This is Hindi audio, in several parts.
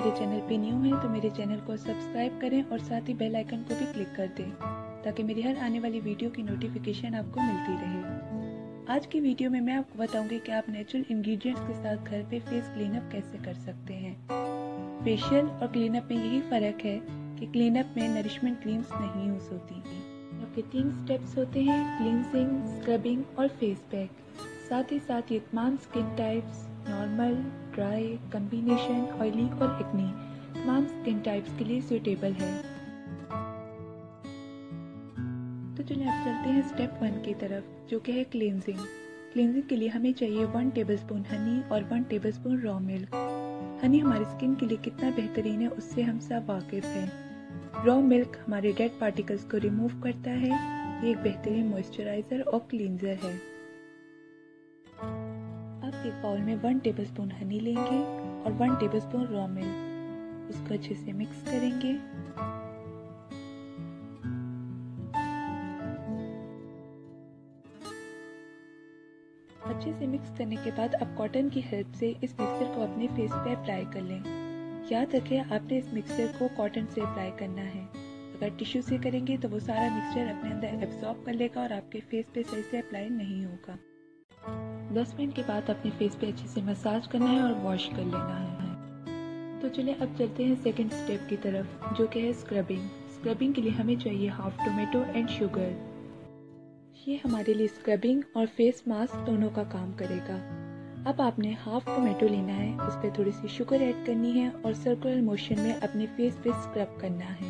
मेरे चैनल पे न्यू हैं तो मेरे चैनल को सब्सक्राइब करें और साथ ही बेल आइकन को भी क्लिक कर दें ताकि मेरी हर आने वाली वीडियो की नोटिफिकेशन आपको मिलती रहे। आज की वीडियो में मैं आपको बताऊंगी कि आप नेचुरल इंग्रेडिएंट्स के साथ घर पे फेस क्लीनअप कैसे कर सकते हैं। फेशियल और क्लीनअप में यही फ़र्क है कि क्लीनअप में नरिशमेंट क्रीम्स नहीं यूज़ होती। आपके 3 स्टेप्स होते हैं, क्लींजिंग, स्क्रबिंग और फेस पैक। साथ ही साथ ये तमाम skin types normal, dry, combination, oily और एक्नी तमाम स्किन टाइप्स के लिए सूटेबल है। तो चलिए अब चलते हैं स्टेप 1 की तरफ, जो कि है क्लींजिंग। क्लींजिंग के लिए हमें चाहिए 1 टेबलस्पून हनी और 1 टेबलस्पून रॉ मिल्क। हनी हमारी स्किन के लिए कितना बेहतरीन है उससे हम सब वाकिफ़ हैं। रॉ मिल्क हमारे डेड पार्टिकल्स को रिमूव करता है। ये एक बेहतरीन मॉइस्चराइज़र और क्लींजर है। अब एक बाउल में 1 टेबलस्पून हनी लेंगे और 1 टेबलस्पून रॉ मिल्क, उसको अच्छे से मिक्स करेंगे। अच्छे से मिक्स करने के बाद आप कॉटन की हेल्प से इस मिक्सचर को अपने फेस पे अप्लाई कर लें। याद रखें आपने इस मिक्सचर को कॉटन से अप्लाई करना है। अगर टिश्यू से करेंगे तो वो सारा मिक्सचर अपने अंदर एब्जॉर्ब कर लेगा और आपके फेस पे सही से अप्लाई नहीं होगा। 10 मिनट के बाद अपने फेस पे अच्छे से मसाज करना है और वॉश कर लेना है। तो चलिए अब चलते हैं सेकंड स्टेप की तरफ, जो कि है स्क्रबिंग। स्क्रबिंग के लिए हमें चाहिए हाफ टोमेटो एंड शुगर। ये हमारे लिए स्क्रबिंग और फेस मास्क दोनों का काम करेगा। अब आपने हाफ टोमेटो लेना है, उस पर थोड़ी सी शुगर ऐड करनी है और सर्कुलर मोशन में अपने फेस पे स्क्रब करना है।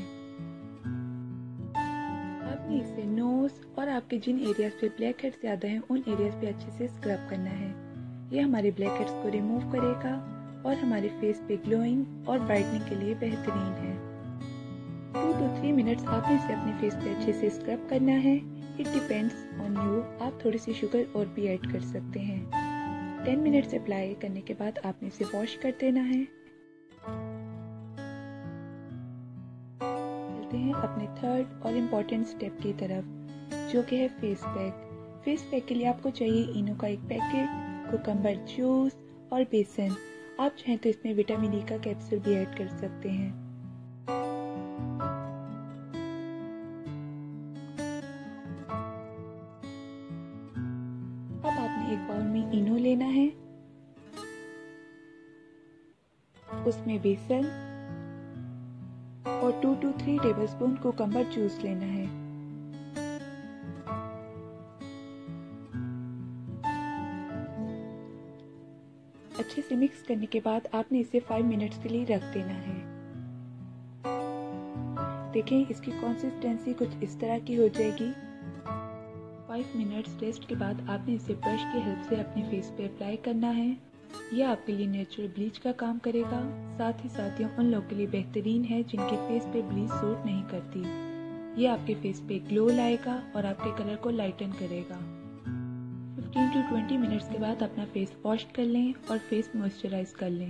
आपने इसे नोज और आपके जिन एरियाज पे ब्लैक हेड्स ज़्यादा हैं उन एरियाज पे अच्छे से स्क्रब करना है। ये हमारे ब्लैक हेड्स को रिमूव करेगा और हमारे फेस पे ग्लोइंग और ब्राइटनिंग के लिए बेहतरीन है। 2 to 3 मिनट्स आपने इसे अपने फेस पे अच्छे से स्क्रब करना है। इट डिपेंड्स ऑन यू, आप थोड़ी सी शुगर और भी ऐड कर सकते हैं। 10 मिनट्स अप्लाई करने के बाद आपने इसे वॉश कर देना है। चलते हैं अपने थर्ड और इम्पोर्टेंट स्टेप की तरफ, जो कि है फेस पैक। फेस पैक के लिए आपको चाहिए इनो का 1 पैकेट, कुकम्बर जूस और बेसन। आप चाहें तो इसमें विटामिन ई का कैप्सूल भी ऐड कर सकते हैं। अब आपने एक बाउल में इनो लेना है, उसमें बेसन और 2 to 3 टेबलस्पून कुकम्बर जूस लेना है। अच्छे से मिक्स करने के बाद आपने इसे 5 मिनट्स के लिए रख देना है। देखें इसकी कंसिस्टेंसी कुछ इस तरह की हो जाएगी। 5 मिनट्स रेस्ट के बाद आपने इसे ब्रश की हेल्प से अपने फेस पे अप्लाई करना है। यह आपके लिए नेचुरल ब्लीच का काम करेगा। साथ ही साथ ये उन लोगों के लिए बेहतरीन है जिनके फेस पे ब्लीच सूट नहीं करती। ये आपके फेस पे ग्लो लाएगा और आपके कलर को लाइटन करेगा। 15 to 20 मिनट्स के बाद अपना फेस वॉश कर लें और फेस मॉइस्चराइज कर लें।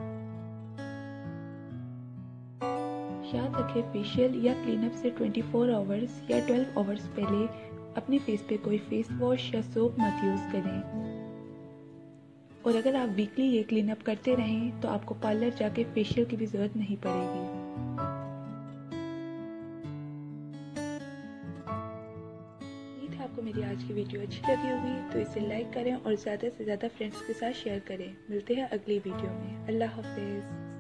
याद रखें फेशियल या क्लीनअप से 24 आवर्स या 12 आवर्स पहले अपने फेस पे कोई फेस वॉश या सोप मत यूज़ करें। और अगर आप वीकली ये क्लीनअप करते रहें तो आपको पार्लर जाके फेशियल की भी ज़रूरत नहीं पड़ेगी। उम्मीद है आपको मेरी आज की वीडियो अच्छी लगी होगी, तो इसे लाइक करें और ज़्यादा से ज़्यादा फ्रेंड्स के साथ शेयर करें। मिलते हैं अगली वीडियो में। अल्लाह हाफिज़।